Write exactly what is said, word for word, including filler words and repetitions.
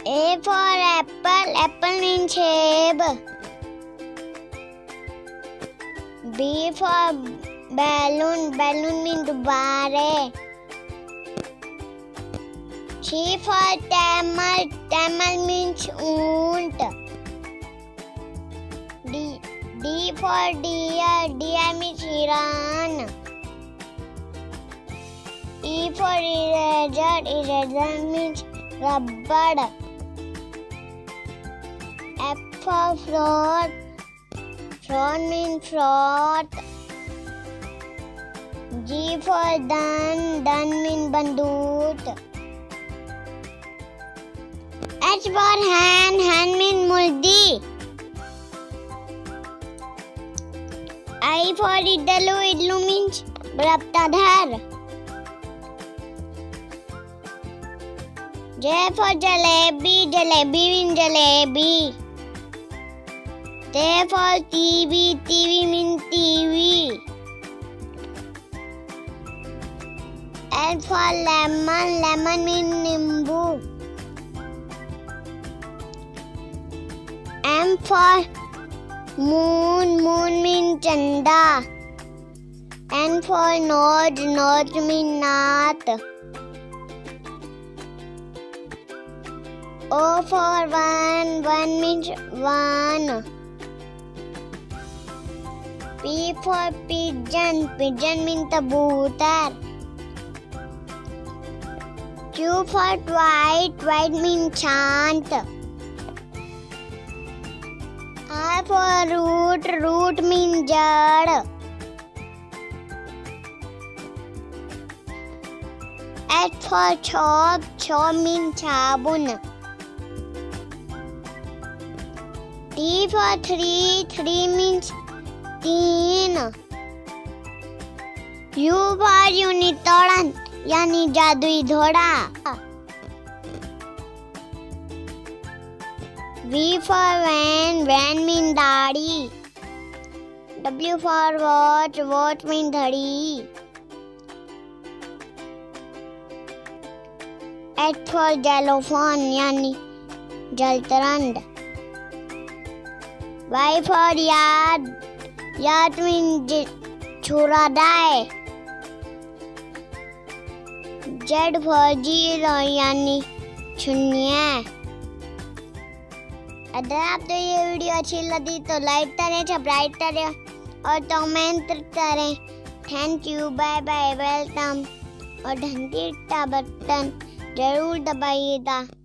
A for apple, apple means shape. B for balloon, balloon means bare. C for camel, camel means oont. D, D for deer, deer means hiran. E for eraser, eraser means rubber. F for frog, frog means froth. G for dun, dun means bandoot. H for hen, hen means muldi. I for idlu, idlu means braptadhar. J for jalebi, jalebi means jalebi. T for T V, T V means T V. L for lemon, lemon means nimbu. M for moon, moon means chanda. N for nose, nose means naat. O for one, one means one. P for pigeon, pigeon means kabutar. Q for white, white means chant. R for root, root means jad. H for chop, chop means chabun. T for three, three means teen. U for unicorn, यानी जादुई घोड़ा. V for van, van means दाढ़ी. W for watch, watch means घड़ी. H for xylophone, यानी jaltarang. Y for yacht, yacht means छोरा डाय. Z for zero, यानी शून्य. अगर आपको ये वीडियो अच्छी लगी तो लाइक करें, सब्सक्राइब करें और कमेंट करें. Thank you, bye bye, welcome. और घंटी का बटन जरूर दबाइएगा.